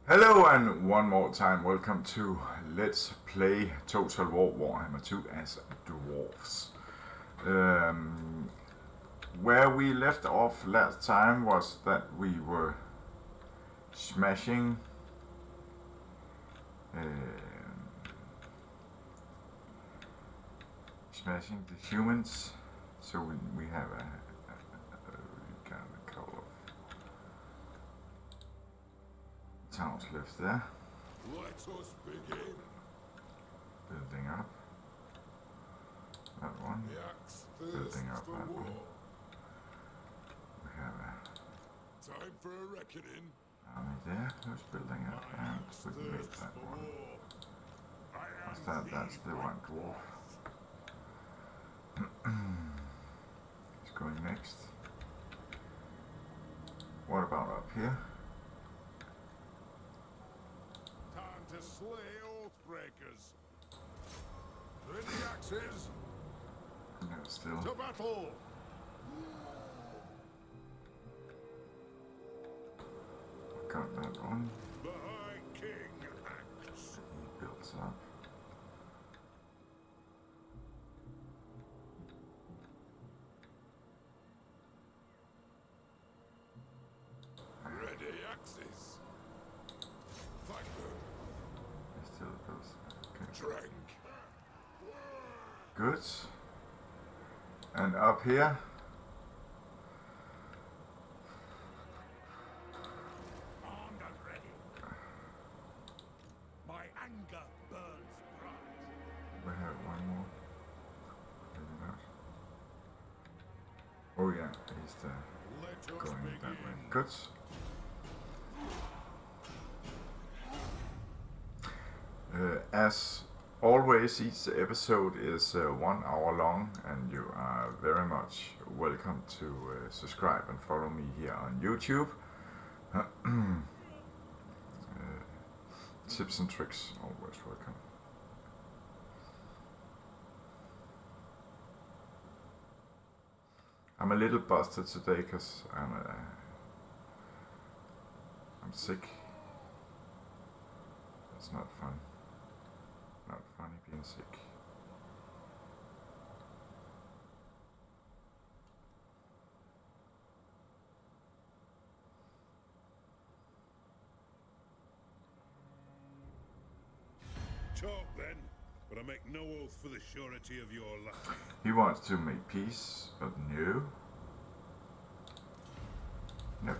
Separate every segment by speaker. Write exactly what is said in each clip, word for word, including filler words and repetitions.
Speaker 1: Hello and one more time welcome to Let's Play Total War Warhammer two as Dwarfs. Um, where we left off last time was that we were smashing uh, smashing the humans, so we, we have a, a, a, a kind of a couple of towns left there.
Speaker 2: Let us begin.
Speaker 1: Building up. That one. Building up that one. We have a
Speaker 2: time for a reckoning.
Speaker 1: army there who's building up, and we made that one. What's that? That's the one dwarf. He's going next. What about up here?
Speaker 2: Time to slay Oathbreakers. Ready axes.
Speaker 1: No, still.
Speaker 2: To battle.
Speaker 1: Got that one.
Speaker 2: The High King acts.
Speaker 1: He builds up.
Speaker 2: Ready axes. Fight them.
Speaker 1: He still builds. Okay.
Speaker 2: Drink.
Speaker 1: Good. And up here.
Speaker 2: Armed and ready. My anger burns bright.
Speaker 1: We have one more. Maybe not. Oh yeah, he's the
Speaker 2: Let us
Speaker 1: going
Speaker 2: begin.
Speaker 1: that way. Good. Uh, as always, each episode is uh, one hour long, and you are very much welcome to uh, subscribe and follow me here on YouTube. uh, tips and tricks, always welcome. I'm a little busted today because I'm uh, I'm sick. It's not fun. Not funny being sick.
Speaker 2: Talk then, but I make no oath for the surety of your life.
Speaker 1: He wants to make peace, but no. Nope.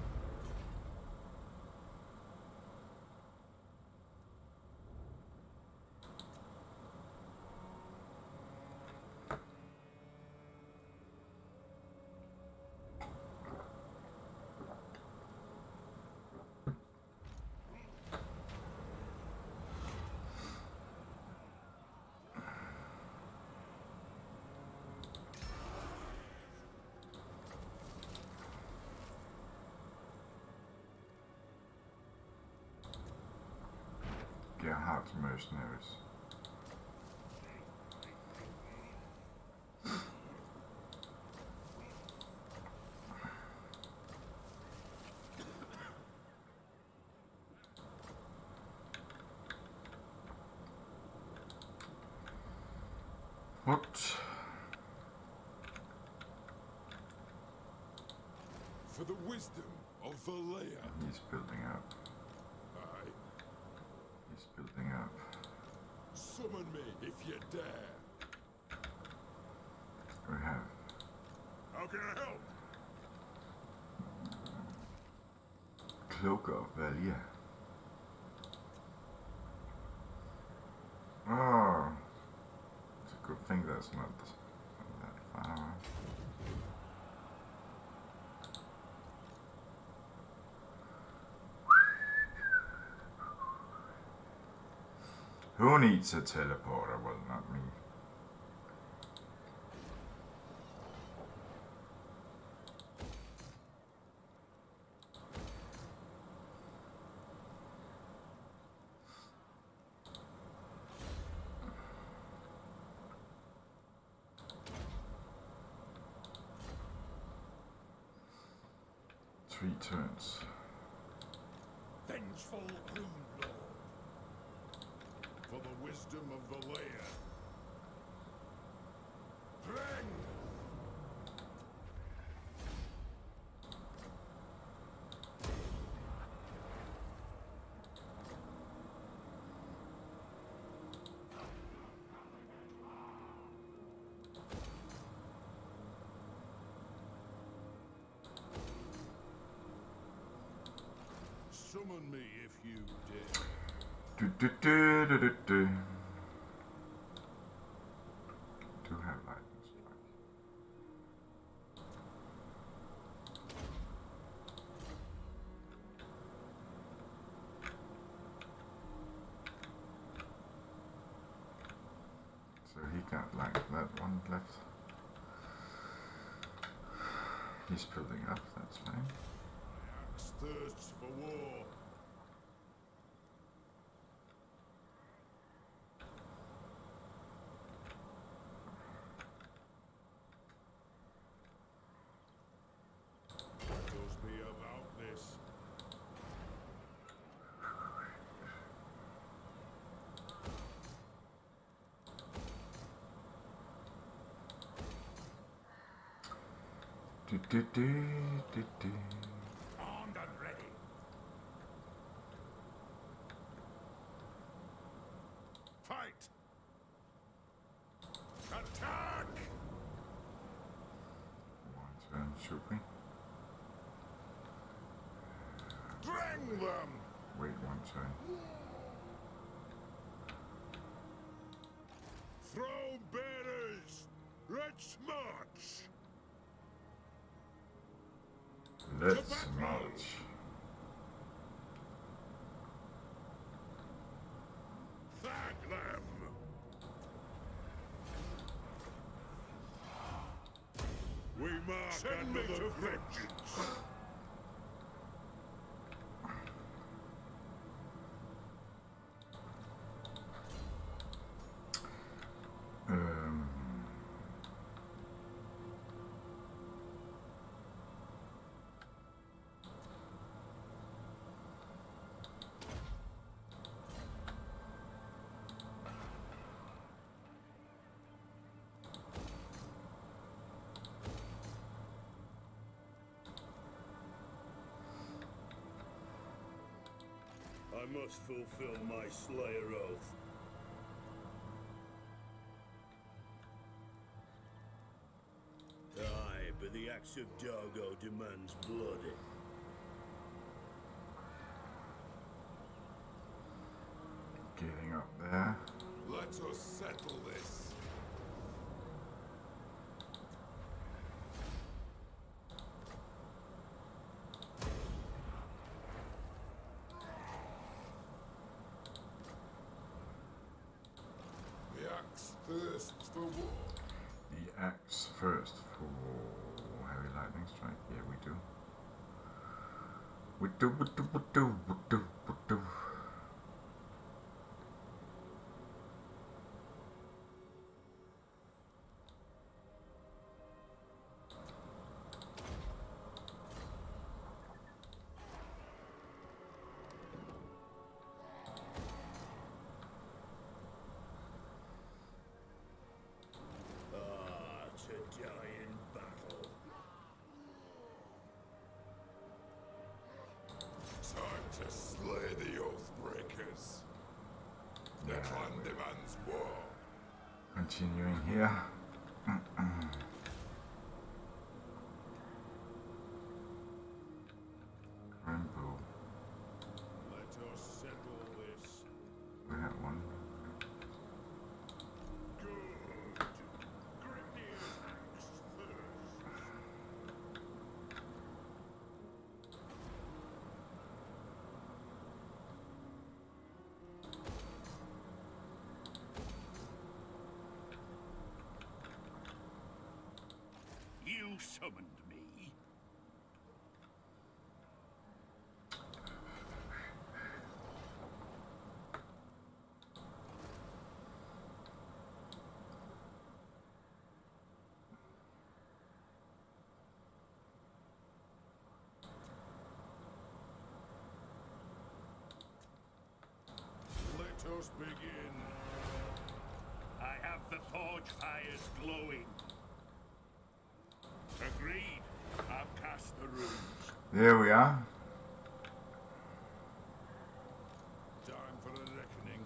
Speaker 1: Gerhard's mercenaries. What?
Speaker 2: For the wisdom of Valea.
Speaker 1: He's building up.
Speaker 2: Aye.
Speaker 1: He's building up.
Speaker 2: Summon me if you dare.
Speaker 1: We have
Speaker 2: How can I help?
Speaker 1: Cloak of Valia. Oh, it's a good thing that's not that far. Who needs a teleporter? Well, not me. Three turns.
Speaker 2: vengeful Rune Lord. For the wisdom of the lair. Friend! Summon me if you dare.
Speaker 1: Do, do, do, do, do, do. Do have lightning strike. So he got like that one left. He's building up, that's fine.
Speaker 2: My axe thirsts for war. Let us be about this.
Speaker 1: Do, do, do, do, do.
Speaker 2: Armed and ready. Fight! Attack!
Speaker 1: One turn, should we?
Speaker 2: Drang them!
Speaker 1: Wait one turn.
Speaker 2: Throw bearers! Let's march!
Speaker 1: Let's march.
Speaker 2: Thag them! We mark
Speaker 3: Send
Speaker 2: under
Speaker 3: me
Speaker 2: the
Speaker 3: to
Speaker 2: vengeance!
Speaker 1: Um,
Speaker 3: I must fulfill my Slayer oath. Aye, but the axe of Dargo demands blood.
Speaker 1: getting up there.
Speaker 2: Let us settle this. The axe thirsts for war.
Speaker 1: The axe first for heavy lightning strike. Yeah, we do. We do, we do, we do, we do, we do.
Speaker 3: Ah, to die in battle.
Speaker 2: Time to slay the Oathbreakers. Their
Speaker 1: Yeah,
Speaker 2: clan
Speaker 1: we-
Speaker 2: demands war.
Speaker 1: Continuing here. Rainbow.
Speaker 2: Let us settle this.
Speaker 1: We have one.
Speaker 2: Good. Grimnir's axe thirsts.
Speaker 3: You summoned me.
Speaker 2: us begin.
Speaker 3: I have the forge fires glowing. Agreed. I've cast the runes.
Speaker 1: There we are.
Speaker 2: Time for a reckoning.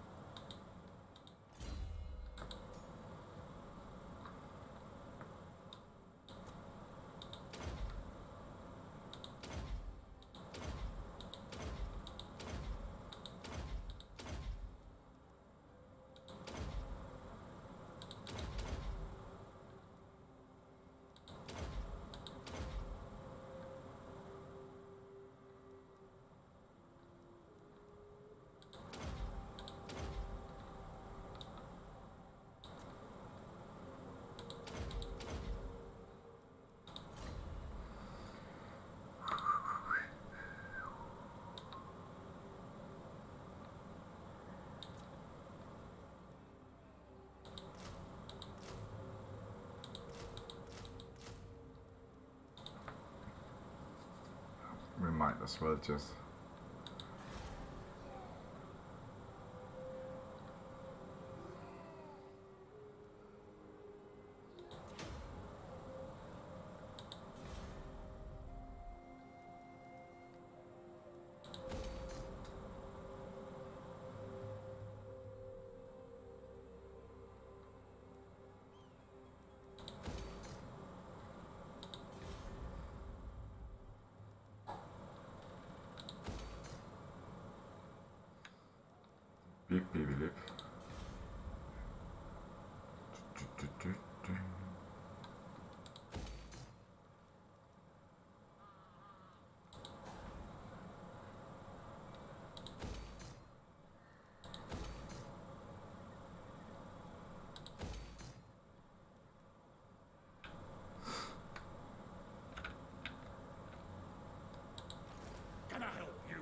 Speaker 1: We might as well just beep beep beep. Du, du, du, du.
Speaker 3: Can I help you?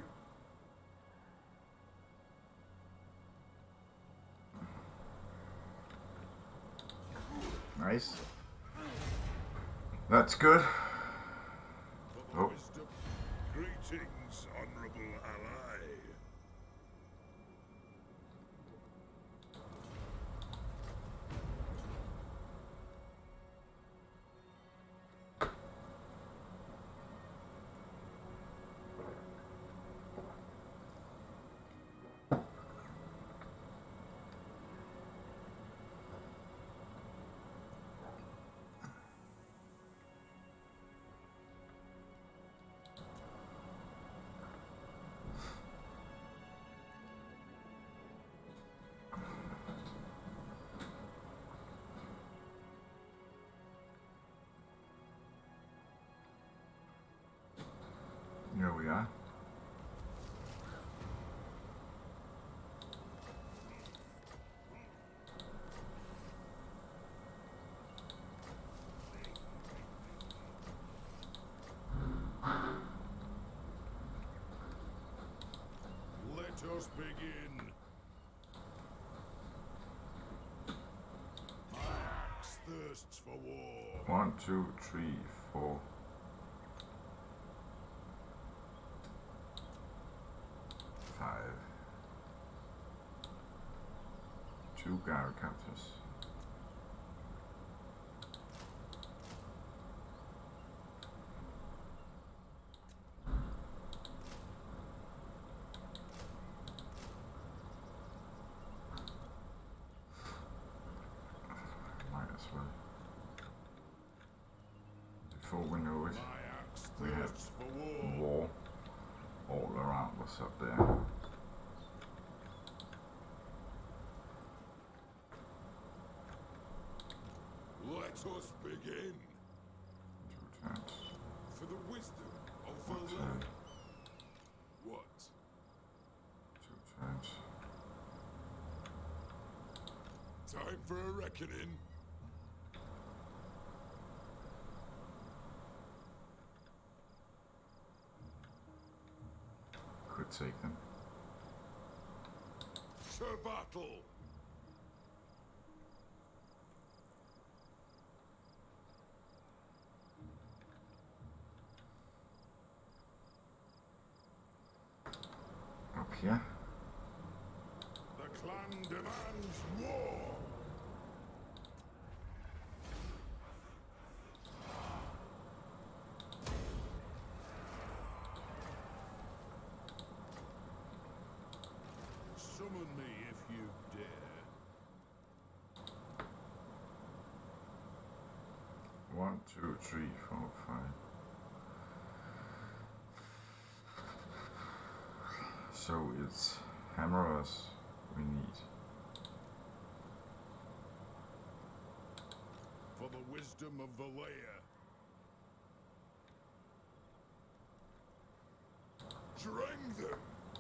Speaker 1: Nice. That's good.
Speaker 2: For the
Speaker 1: Oh.
Speaker 2: wisdom. Greetings, honorable ally.
Speaker 1: Here we are.
Speaker 2: Let us begin. My axe thirsts for war.
Speaker 1: One, two, three, four. Five. Two gyrocopters. Might as well. Before we know it,
Speaker 2: My axe
Speaker 1: we have
Speaker 2: thirsts for war.
Speaker 1: war all around us up there.
Speaker 2: Let us begin.
Speaker 1: Two turns.
Speaker 2: For the wisdom of
Speaker 1: One
Speaker 2: the
Speaker 1: turn.
Speaker 2: land. What?
Speaker 1: Two turns.
Speaker 2: Time for a reckoning.
Speaker 1: Could take them.
Speaker 2: To battle.
Speaker 1: Up here.
Speaker 2: The clan wisdom demands war. Summon me if you dare.
Speaker 1: One, two, three, four, five. So it's hammerers we need.
Speaker 2: For the wisdom of the layer. Drink them.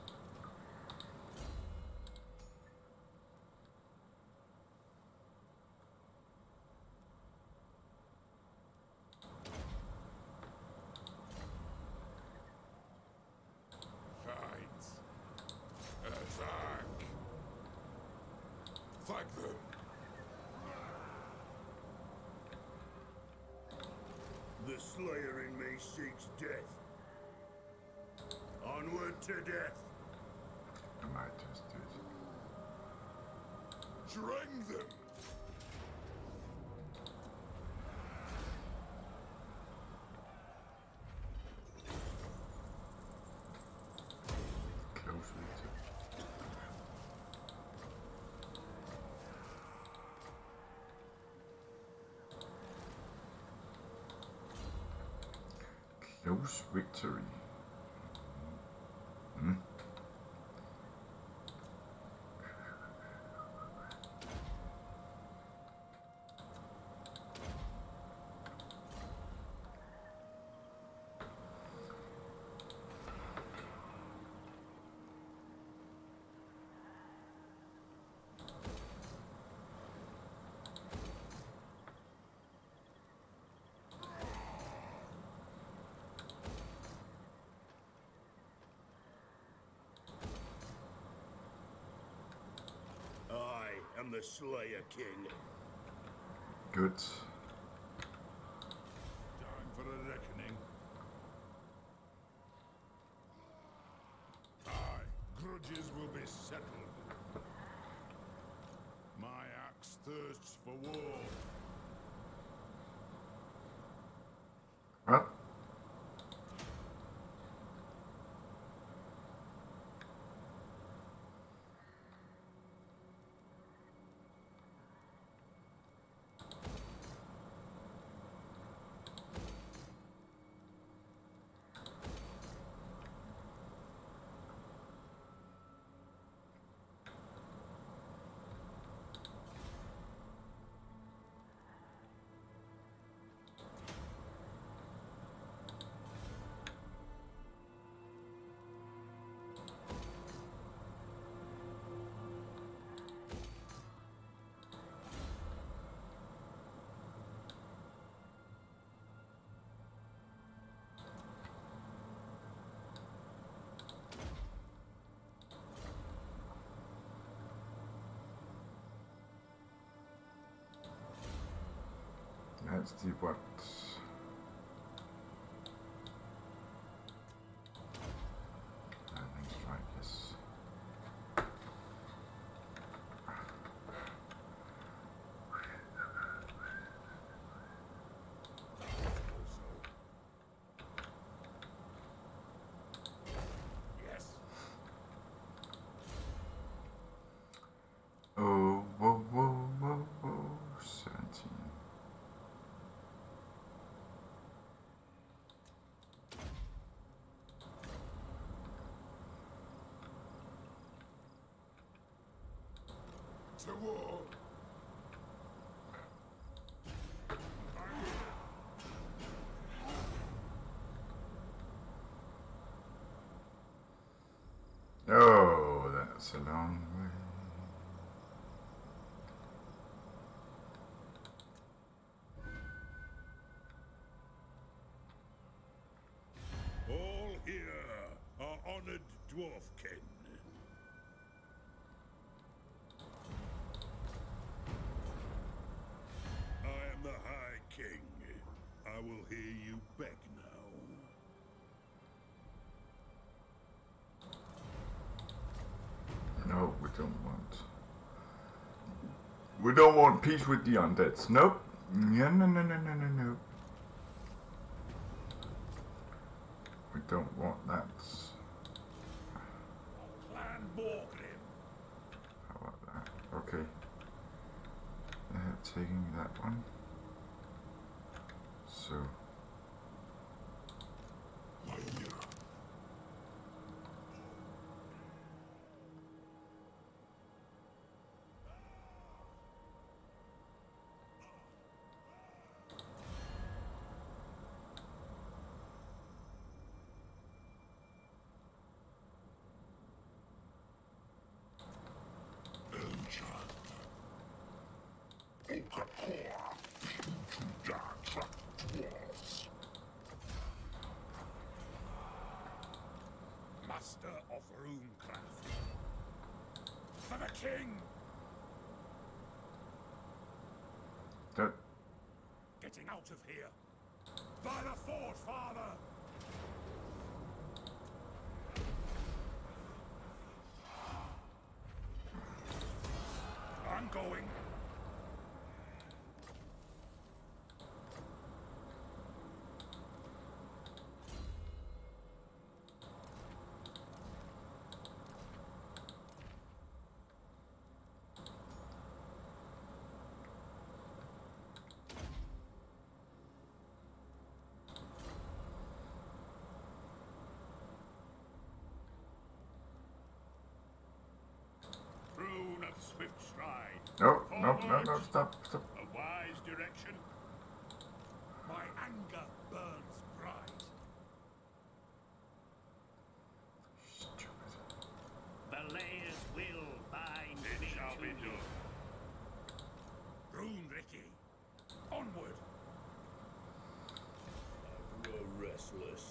Speaker 2: Fight. Attack. Fight them.
Speaker 3: The slayer in me seeks death. Onward to death.
Speaker 1: I might just do it.
Speaker 2: Drink them.
Speaker 1: Close victory. Close victory. Hmm.
Speaker 3: I am the Slayer King.
Speaker 1: Good.
Speaker 2: Time for a reckoning. Aye, grudges will be settled. My axe thirsts for war.
Speaker 1: Well. Let's see what. Lightning strike, yes.
Speaker 2: Yes.
Speaker 1: Oh, whoa, whoa, whoa, whoa, seventeen.
Speaker 2: To war.
Speaker 1: Oh, that's a long way.
Speaker 3: All here are honored dwarfkin. I am the High King. I will hear you beg now.
Speaker 1: No, we don't want. We don't want peace with the undeads. Nope. No, no, no, no, no, no, no. We don't want that.
Speaker 2: Clan Borgrim.
Speaker 1: How about that? Okay. Uh, taking that one. So.
Speaker 2: Master of runecraft. For the king!
Speaker 1: That.
Speaker 2: Getting out of here! By the forge, father! I'm going. Rune of swift stride.
Speaker 1: No, no, no, no, stop, stop.
Speaker 2: A wise direction. My anger burns bright.
Speaker 1: Stupid.
Speaker 2: The layers will bind it me shall be done. Rune Ricky, onward. I grow restless.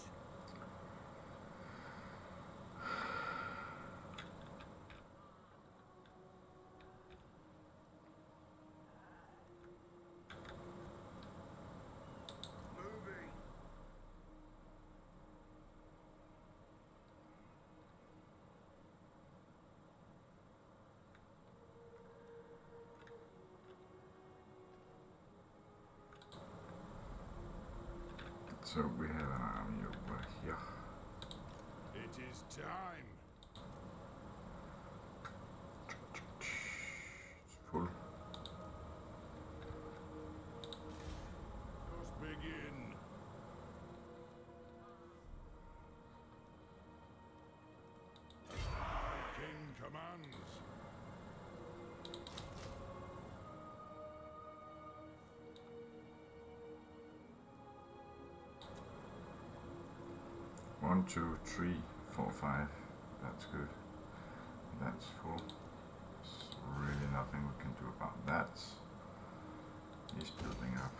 Speaker 1: So we have an army over here.
Speaker 2: It is time.
Speaker 1: It's full.
Speaker 2: Let's begin. King commands.
Speaker 1: One, two, three, four, five. That's good. That's full. There's really nothing we can do about that. He's building up.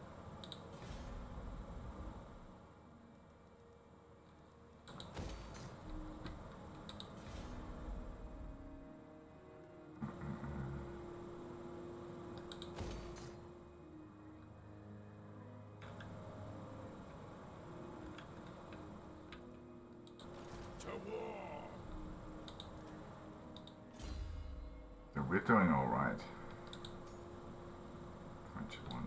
Speaker 2: To war.
Speaker 1: So we're doing all right. twenty-one.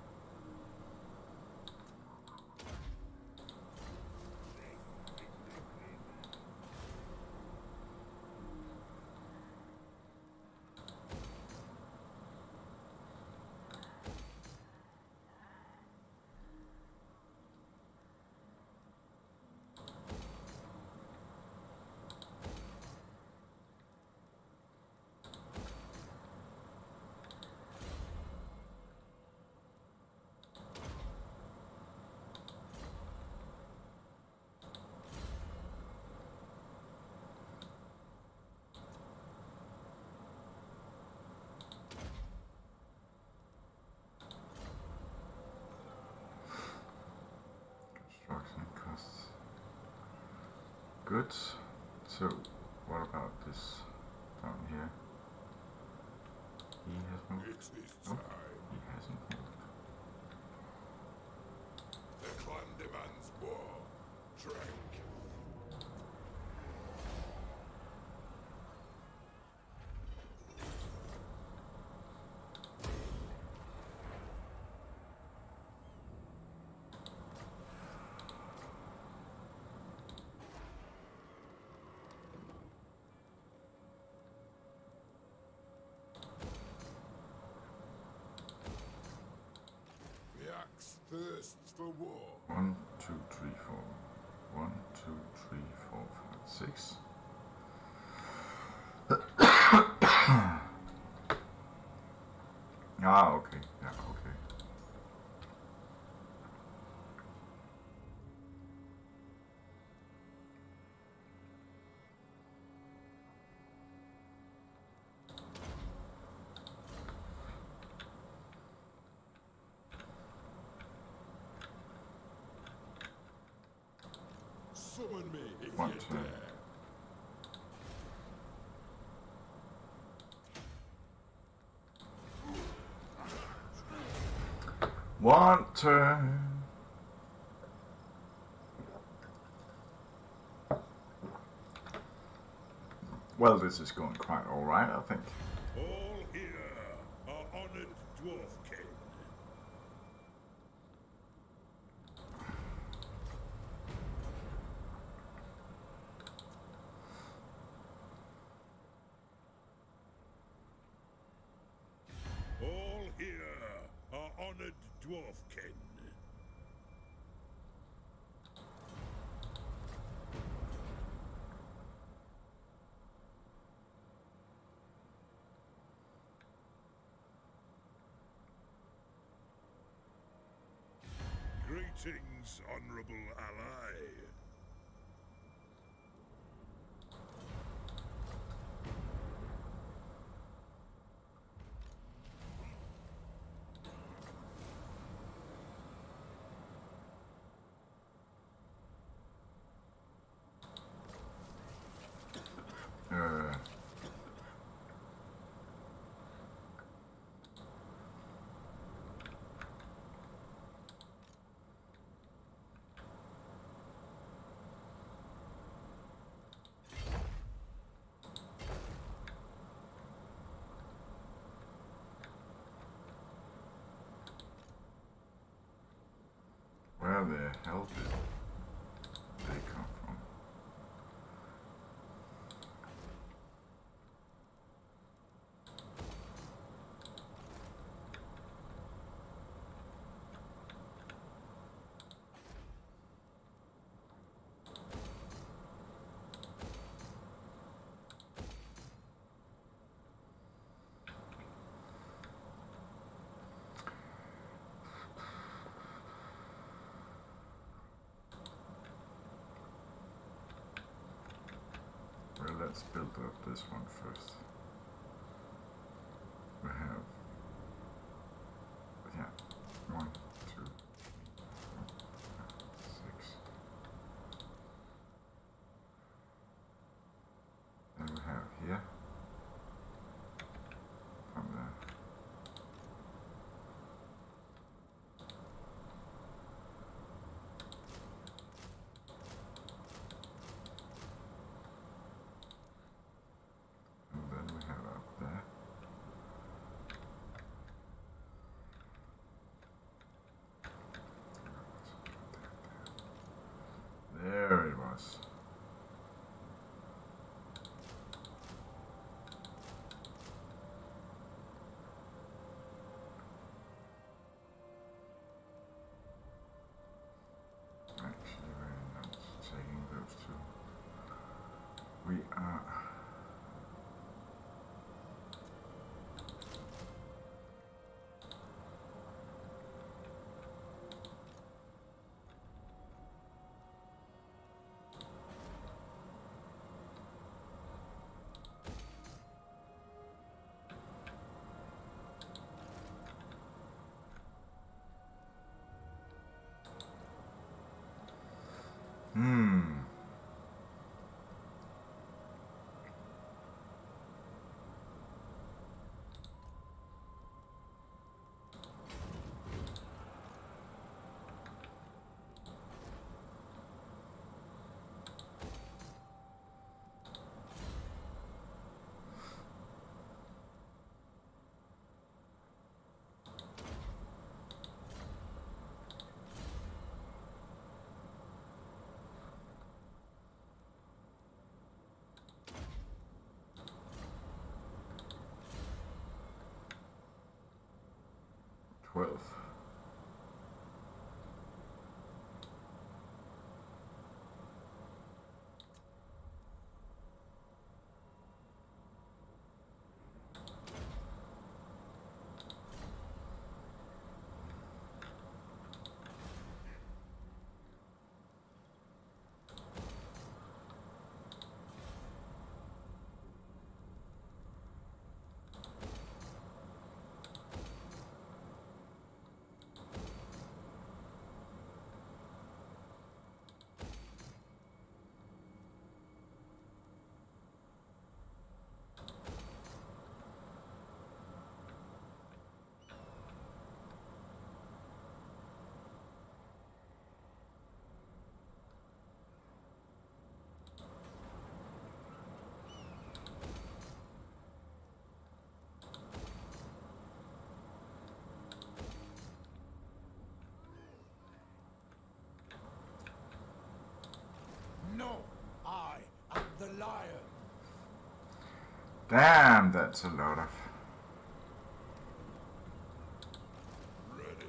Speaker 1: Construction costs. Good. So, what about this down here? He has moved.
Speaker 2: It is
Speaker 1: Nope,
Speaker 2: time.
Speaker 1: he hasn't moved.
Speaker 2: The clan demands war. Drink.
Speaker 3: thirsts for war.
Speaker 1: One, two, three, four. One, two, three, four, five, six. Ah, okay. Yeah, okay.
Speaker 3: Summon me if
Speaker 1: One
Speaker 3: you
Speaker 1: turn.
Speaker 3: dare.
Speaker 1: One turn. Well, this is going quite all right, I think.
Speaker 3: All here are honored dwarfkin. All here are honored dwarfkin. Greetings, honorable ally.
Speaker 1: Uh, where the hell did they come from? Well, let's build up this one first. We have, yeah, one, two, three, four, five, six. Then we have here, from there. And then we have up there. There it was. Actually, very nice. Taking those two. We are. Hmm. Twelve.
Speaker 2: No, I am the lion.
Speaker 1: Damn, that's a lot of...
Speaker 2: Ready.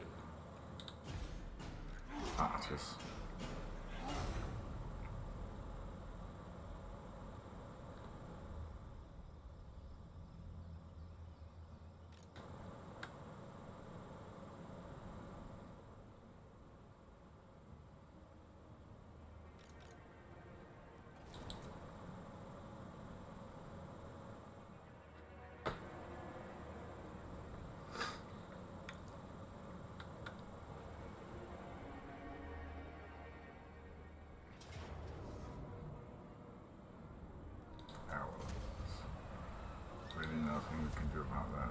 Speaker 1: archers. Nothing we can do about that.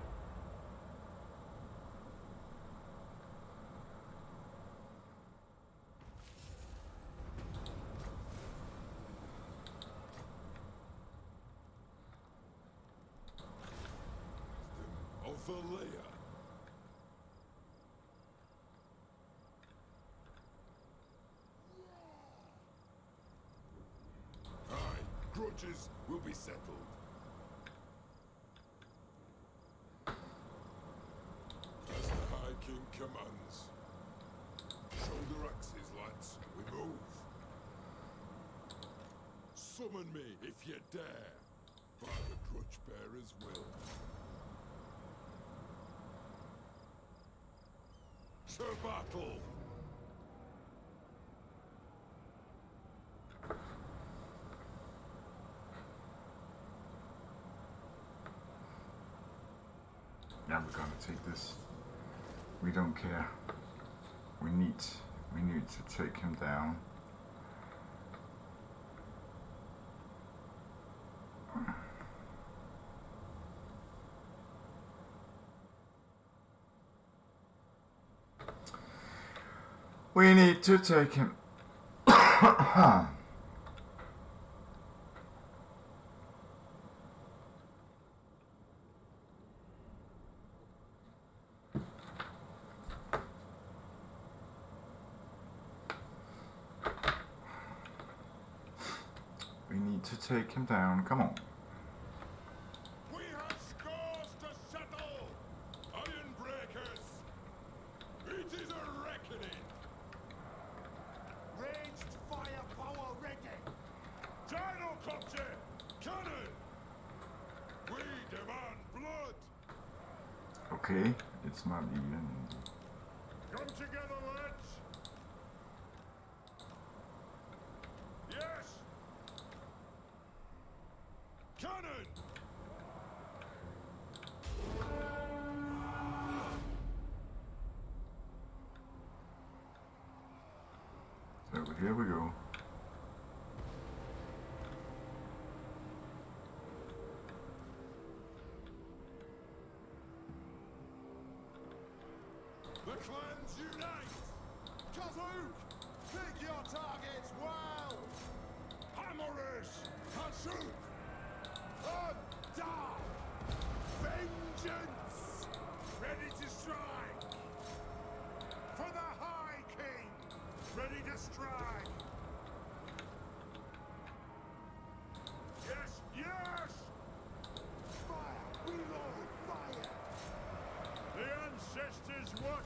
Speaker 2: Of the layer. Aye, grudges will be settled. King commands. Shoulder axes, lads. We move. Summon me if you dare, by the grudge bearer's will. To battle!
Speaker 1: Yeah, we're gonna take this. We don't care. We need, we need to take him down. We need to take him. We need to take him down. Come on.
Speaker 2: We have scores to settle, iron breakers. It is a reckoning. Ranged firepower ready. Gyrocopter, cannon. We demand blood.
Speaker 1: Okay, it's not even.
Speaker 2: Come together, lads. Yes. Cannon.
Speaker 1: So here we go.
Speaker 2: The clans unite! Kazook! Pick your targets well! Hammerers! Kazook! Dark! Vengeance! Ready to strike! For the High King! Ready to strike! Yes, yes! Fire! Reload! Fire! The ancestors watch!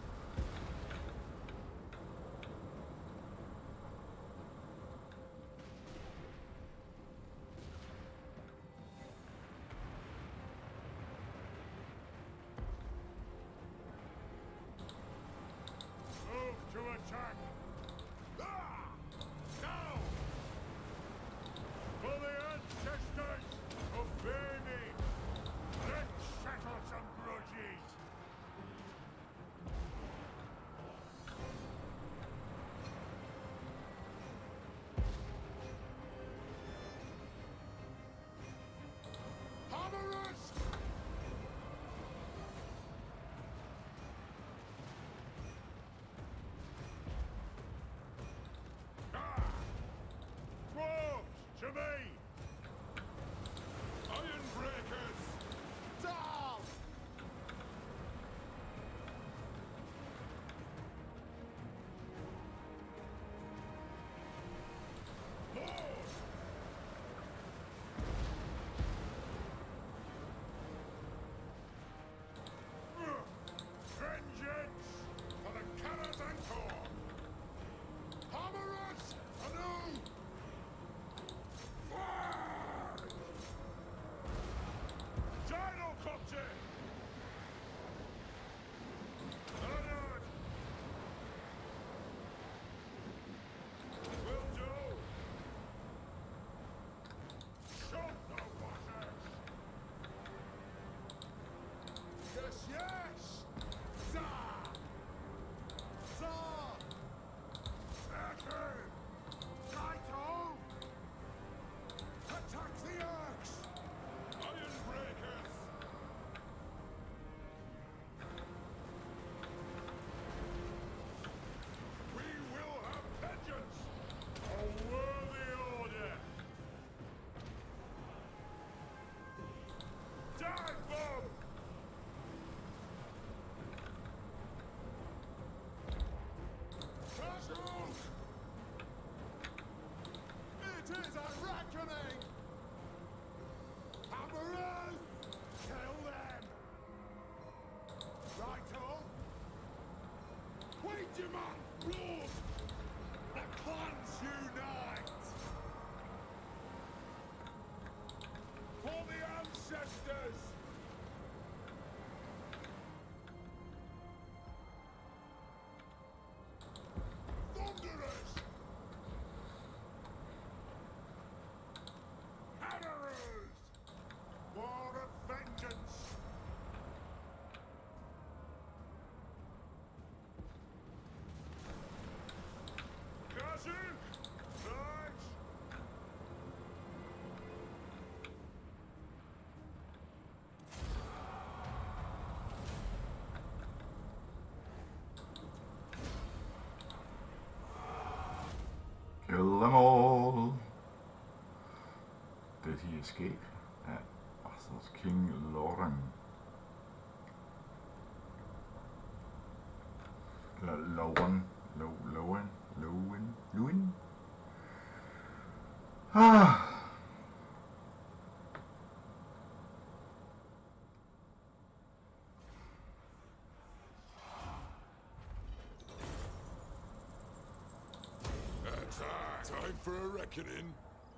Speaker 2: Move to attack! Ah! Now! For the ancestors, obey me! Let's settle some grudges! it is a reckoning! Hammerers! Kill them! Right-o! Wait, you man! Blood! The clans unite! For the ancestors! Thunderers! Hammerers! War of vengeance! Cousin! Right!
Speaker 1: Kill them all. Did he escape? That Arthur's King Lauren. Lowen. Lowen. Lowen. Lowen. Ah.
Speaker 3: Attack! Time for a reckoning.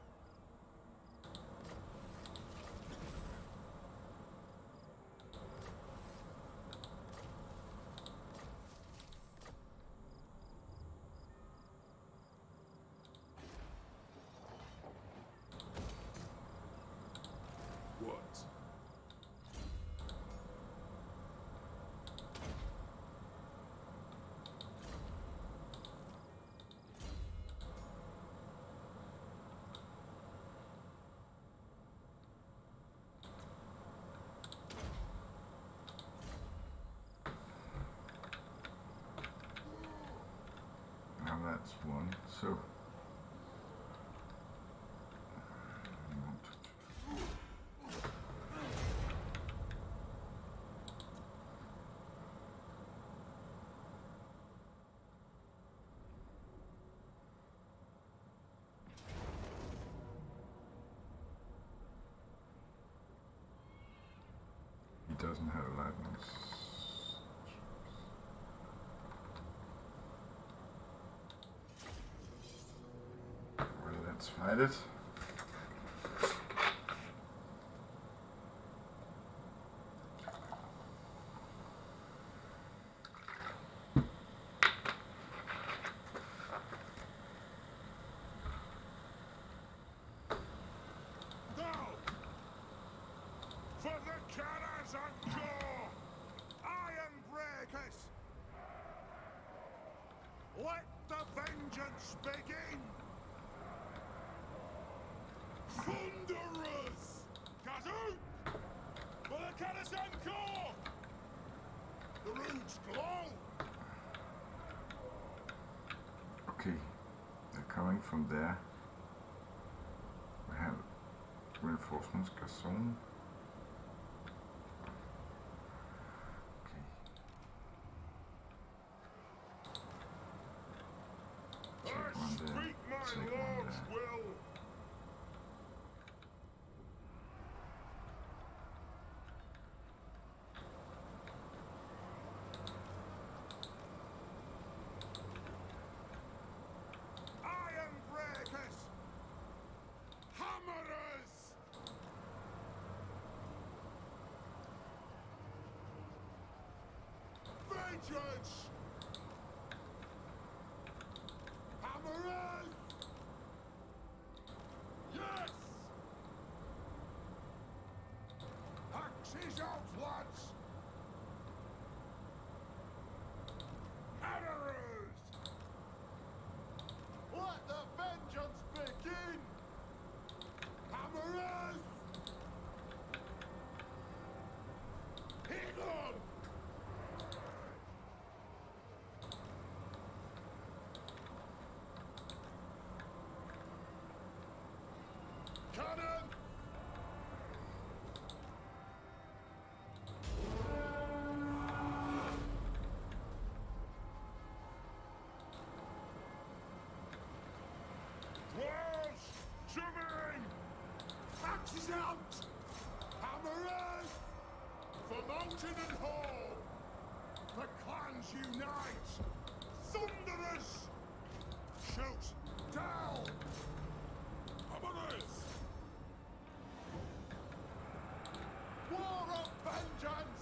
Speaker 3: What?
Speaker 1: Now that's one. So. He doesn't have lightning. Well, let's fight it.
Speaker 2: Now! For the cannons and jaw! Iron breakers! Let the vengeance begin! Thunderers! Kazoo! For the Canazan Corps! The roots glow!
Speaker 1: Okay, they're coming from there. We have reinforcements garrison. Okay.
Speaker 2: I
Speaker 1: Take one there.
Speaker 2: speak my
Speaker 1: Take one
Speaker 2: lord's
Speaker 1: there.
Speaker 2: will! Iron breakers! Hammerers! Vengeance! Hammerers! Yes! Axes out, lads! Hammerers! Let the vengeance begin! Hammerers! Hit on! Cannon! Dwarfs! Axes out! Hammerers! For mountain and hall! The clans unite! Thunderers! Shoot! Down! Hammerers! War of vengeance!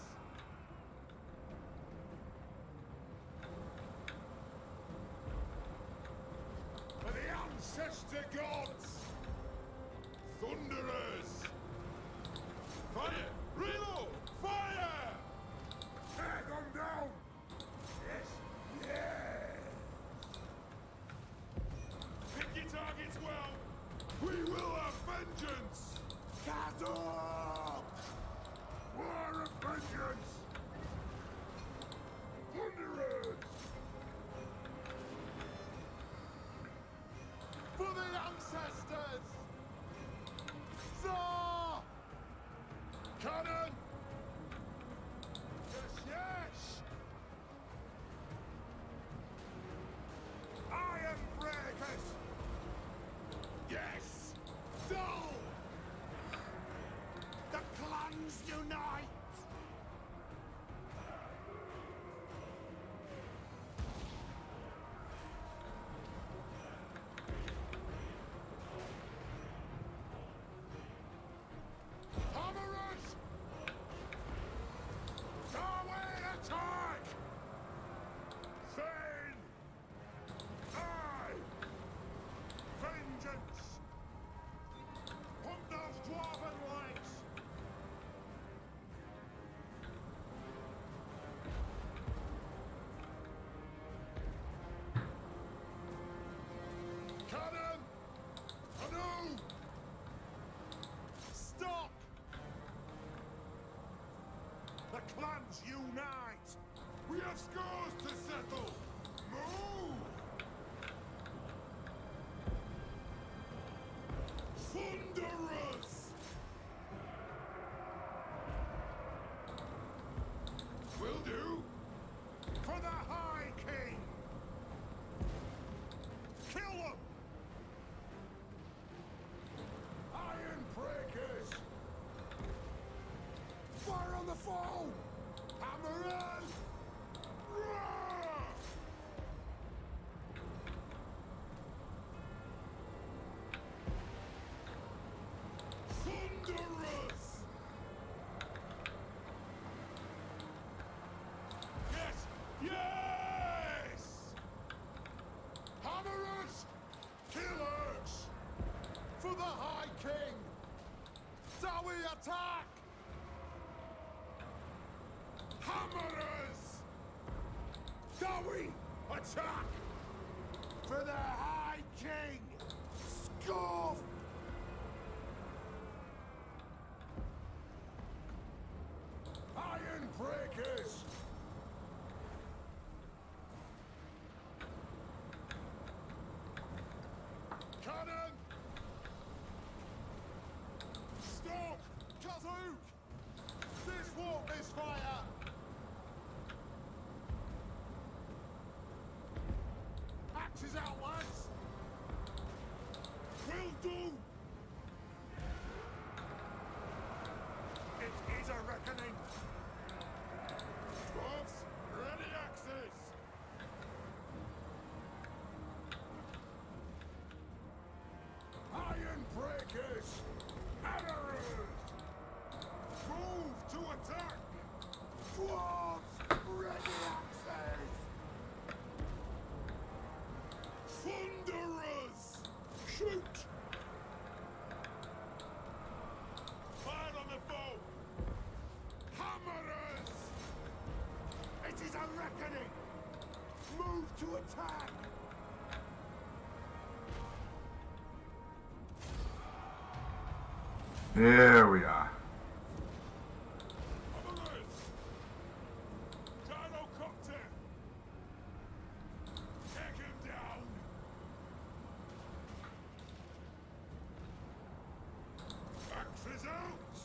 Speaker 2: For the ancestor gods! Thunderers! Fire! Reload! Fire! Tear them down! Yes! Yes! Pick your targets well! We will have vengeance! Cattle! War of vengeance! Thunderers! For the ancestors! Zah! Cannon! Yes, yes! Iron breakers! Yes! Dull! The clans unite! Hammerers! Darwin attack! Thane! Aye! Vengeance! Hunt those dwarven legs! Cannon! Anew! Stop! The clans unite! We have scores to settle! Move! Thunderers! Will do! For the High King! Kill them! Iron breakers! Fire on the foe! Hammerers! Roar! Thunderers! Yes! Yes! Hammerers! Killers! For the High King! Zowie attack! Hammerers! Zowie attack! For the High King! Scoff! Iron breakers! Cannon! Stop! Kazook! This walk is fire! Axes out, lads! Will do! It is a reckoning! Dwarfs, ready axes! Iron breakers! Arrows! Move to attack! Dwarfs, ready axes! Thunderers! Shoot! Fire on the foe! Hammerers! It is a reckoning! Move to attack!
Speaker 1: There we are.
Speaker 2: Hammerers! Gyrocopter! Take him down! Axes out!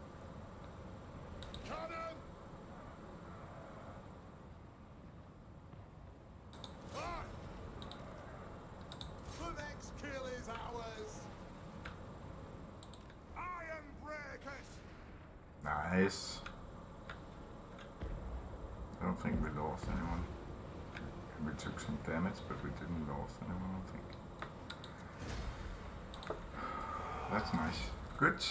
Speaker 2: Cannon! Ah! The next kill is ours! Iron
Speaker 1: Nice. I don't think we lost anyone. We took some damage, but we didn't lose anyone, I don't think. That's nice. Good.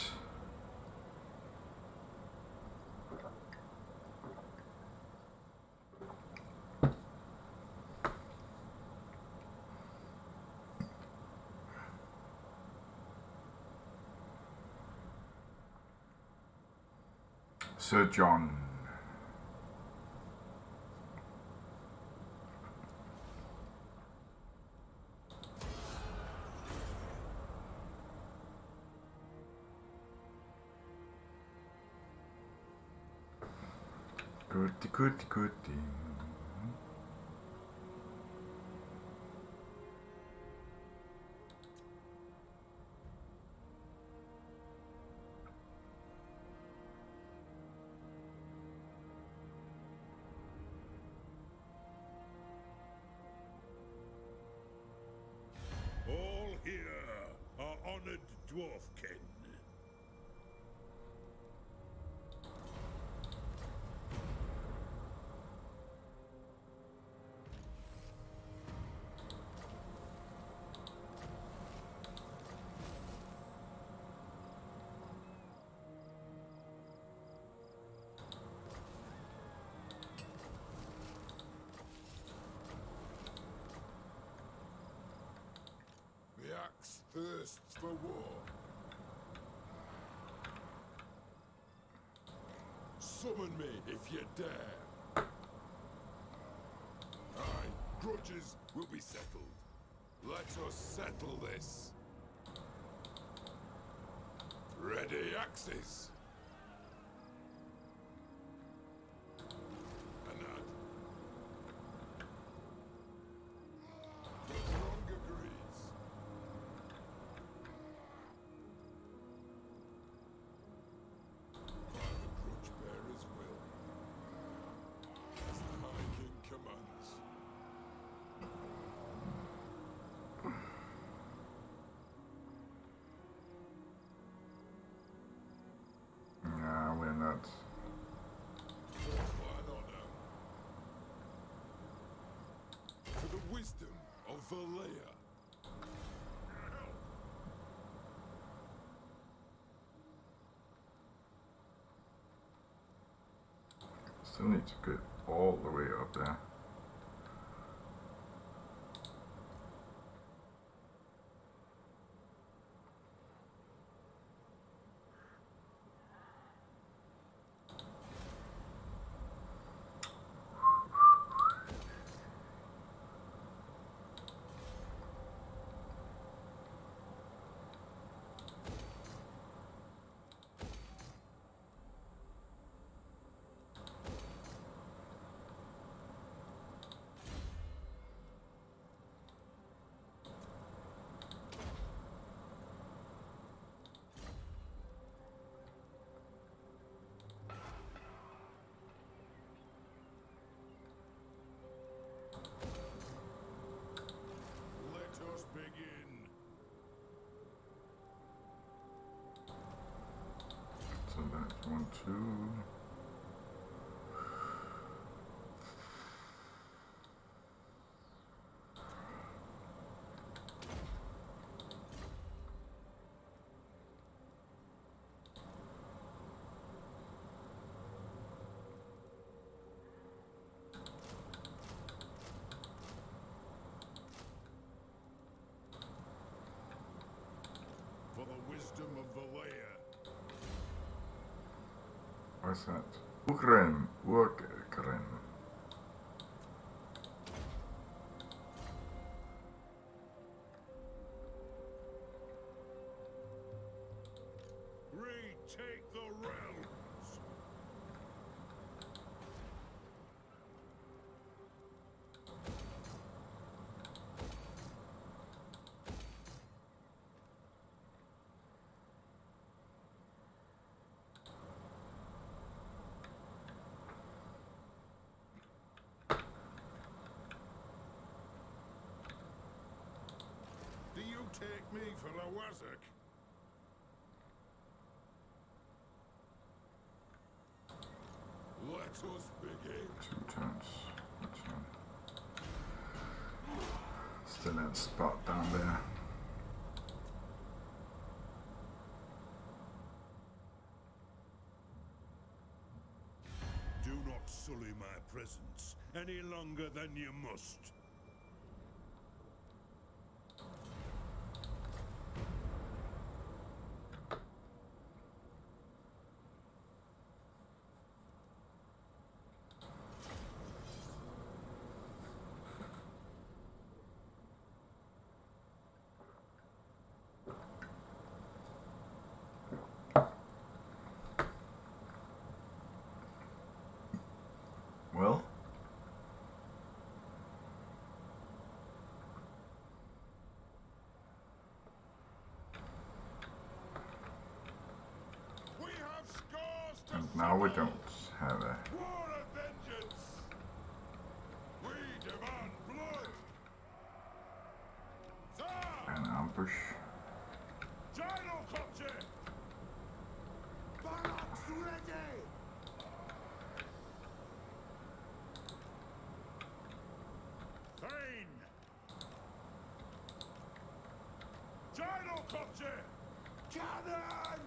Speaker 1: Sir John. Goody, goody, goody.
Speaker 3: All here are honored dwarfkin.
Speaker 2: The axe thirsts for war. Summon me if you dare. Aye, grudges will be settled. Let us settle this. Ready axes. Anad. The wrong agrees. By the grudge bearer's will. As the High King commands.
Speaker 1: No, we're not.
Speaker 2: Why not now? For the wisdom of Valea.
Speaker 1: Still need to get all the way up there.
Speaker 3: Let us begin.
Speaker 1: So that's one, two.
Speaker 3: For the wisdom of Valea.
Speaker 1: What's that? Urgrim, Urgrim.
Speaker 3: Retake the realms. Do you take me for a wazzock? Let us begin.
Speaker 1: Two turns. Return. Still that spot down there.
Speaker 3: Do not sully my presence any longer than you must.
Speaker 1: Well,
Speaker 2: We have scars to
Speaker 1: and now we
Speaker 2: settle.
Speaker 1: don't have a
Speaker 2: War of vengeance. We demand blood. Sir,
Speaker 1: an ambush.
Speaker 2: General Copter. Barracks ready. Thane. General Copter. Cannon.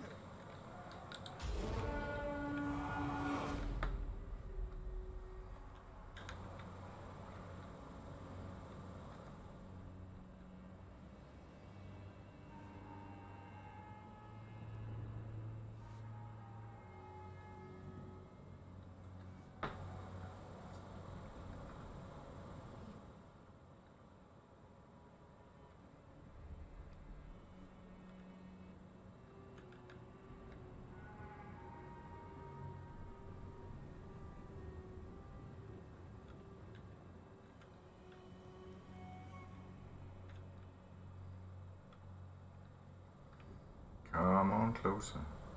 Speaker 1: Come on closer.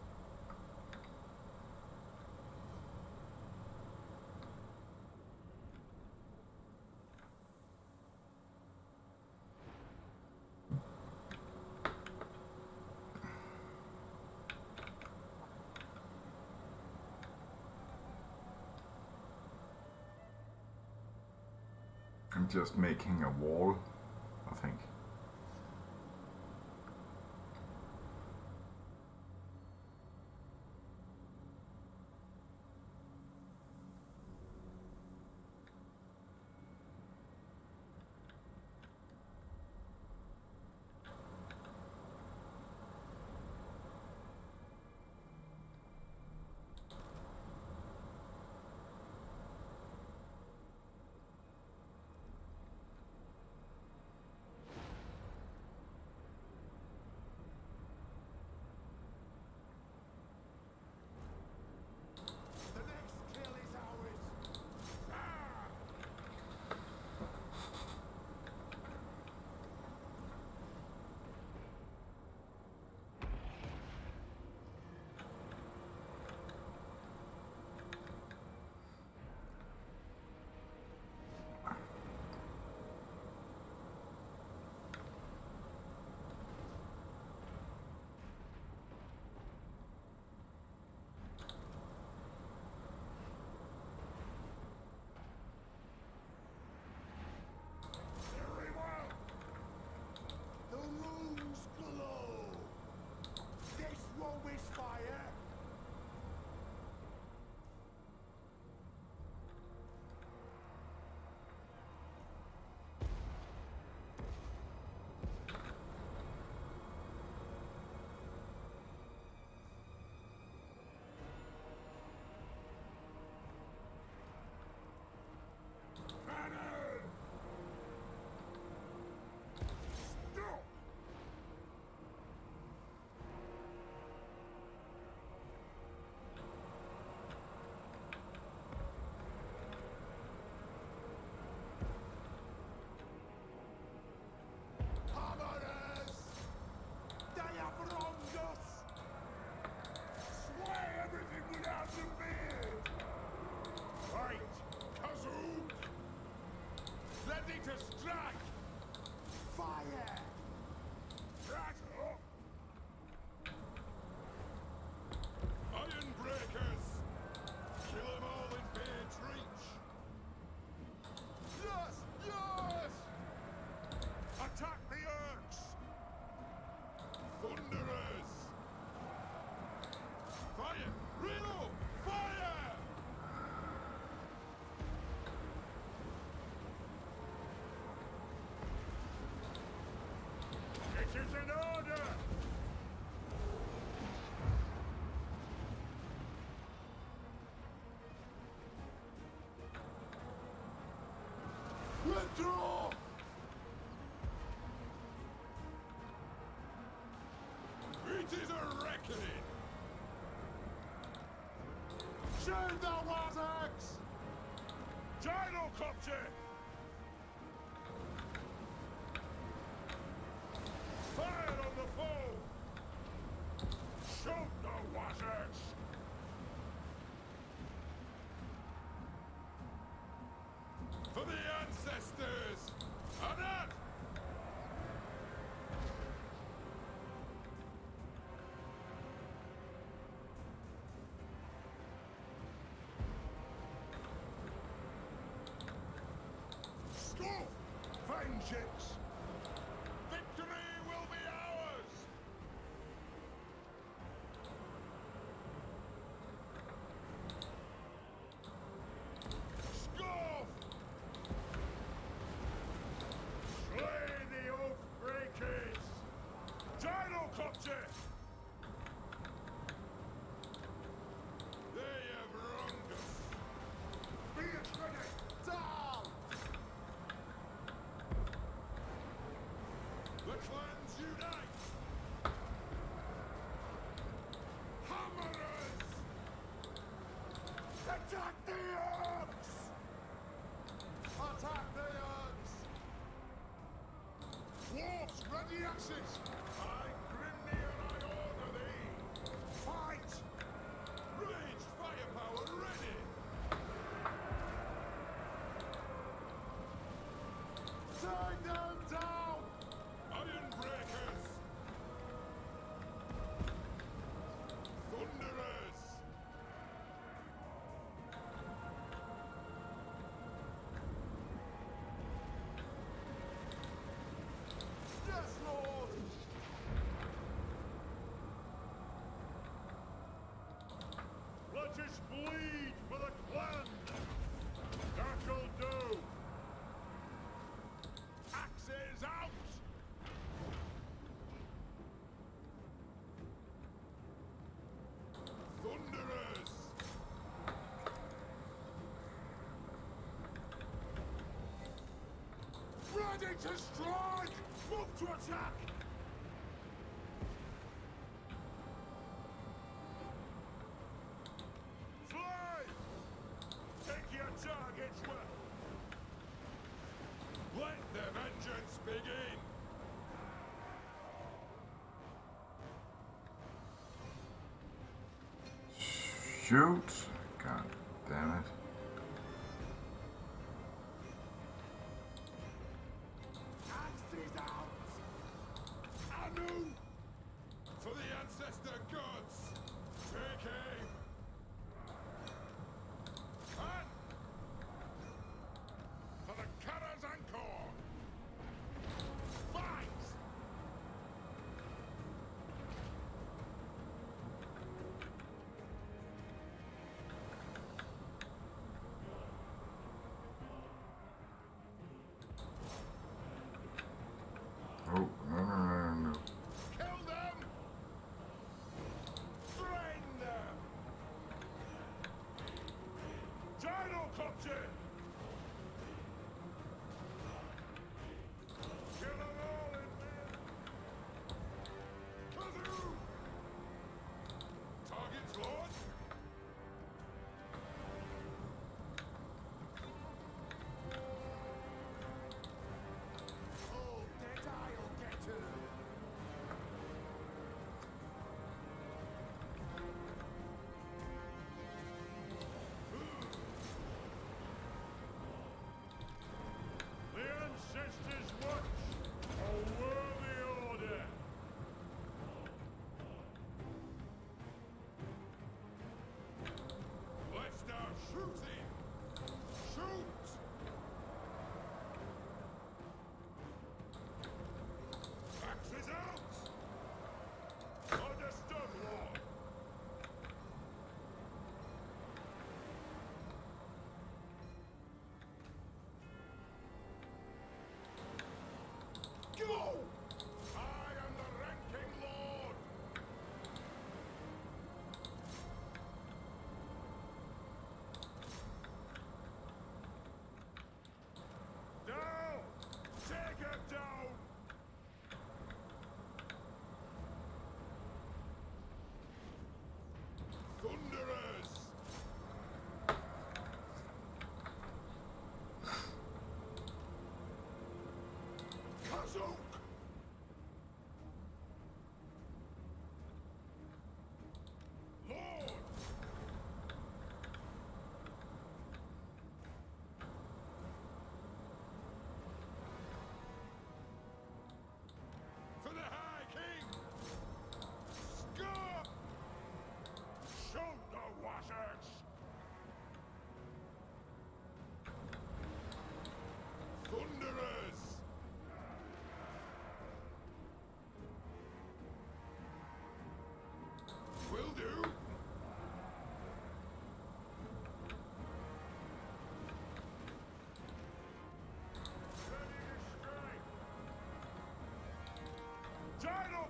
Speaker 1: I'm just making a wall, I think.
Speaker 2: Draw! It is a reckoning! Shame the Wazax! Gyrocopter! Fire on the foe! Shoot the Wazax! For the ancestors! Adat! Scoff! Vengeance! Victory will be ours! Scoff! Slay the oath breakers! Gyrocopter! They have wronged us! Be it ready! Down! The clans unite! Hammerers! Attack the orcs! Attack the orcs! Dwarfs, ready axes! I Grimnir, I order thee! Fight! Raged firepower ready! Take them down! Iron breakers! Thunderers! Yes, Lord! Let us bleed for the clan! That'll do! Axes out! Thunderers! Ready to strike! Move to attack! Fly! Take your targets well! Let the vengeance begin!
Speaker 1: Shoot! God damn it.
Speaker 2: Axes out! Anu! For the ancestor gods! Take aim! And for the Kara's Anchor! Fight!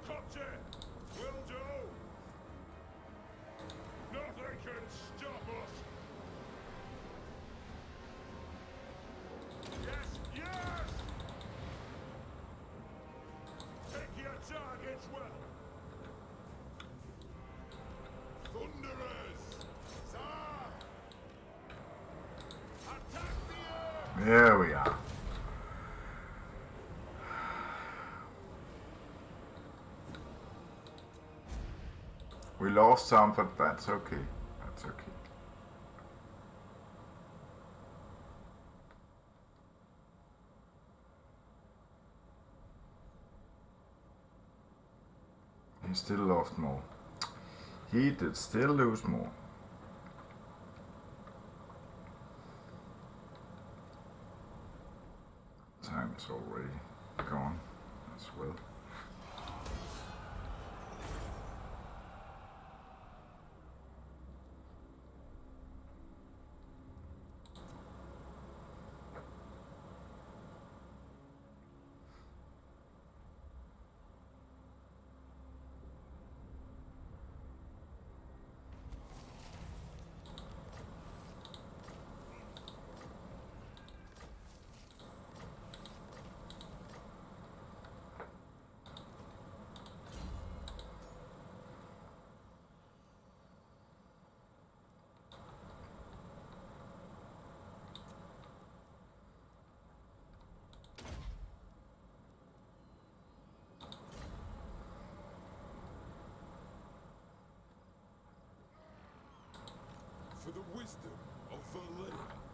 Speaker 2: helicopter will do. Nothing can stop us. Yes, yes. Take your targets well. Thunderers, sir. Attack the earth.
Speaker 1: There we are. We lost some, but that's okay. That's okay. He still lost more. He did still lose more. Time is already gone as well.
Speaker 2: For the wisdom of Valea.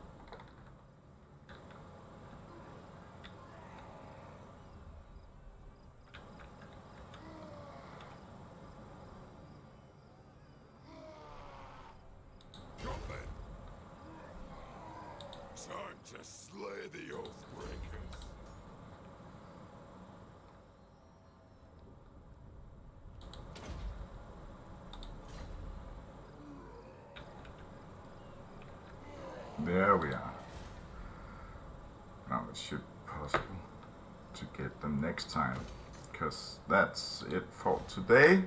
Speaker 2: Come then. Time to slay the Oathbreakers.
Speaker 1: There we are. Now it should be possible to get them next time, because that's it for today.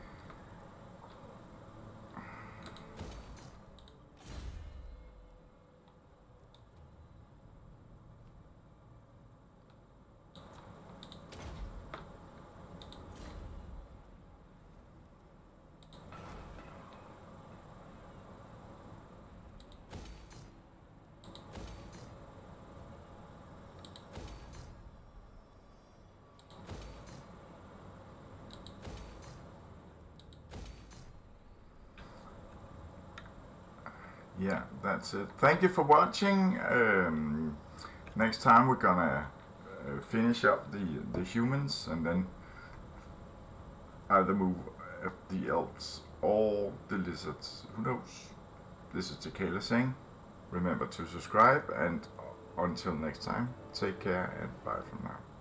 Speaker 1: Yeah, that's it. Thank you for watching. Um, next time we're gonna uh, finish up the the humans and then either move uh, the elves or the lizards. Who knows? This is Takela saying, remember to subscribe, and until next time, take care and bye from now.